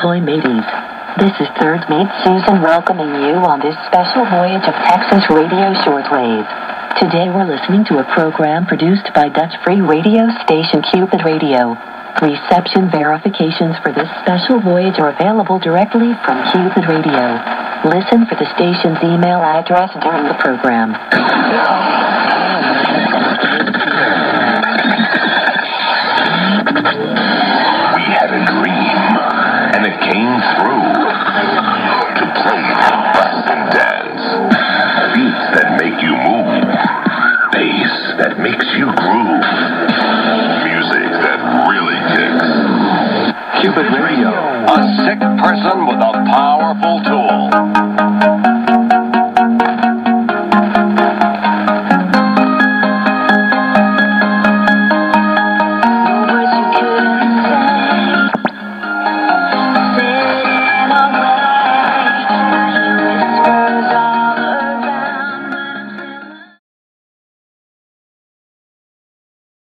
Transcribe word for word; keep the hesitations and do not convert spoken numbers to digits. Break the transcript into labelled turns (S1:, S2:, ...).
S1: Ahoy mateys. This is third mate Susan welcoming you on this special voyage of Texas Radio Shortwave. Today we're listening to a program produced by Dutch free radio station Cupid Radio. Reception verifications for this special voyage are available directly from Cupid Radio. Listen for the station's email address during the program.
S2: We had a dream, and it came through.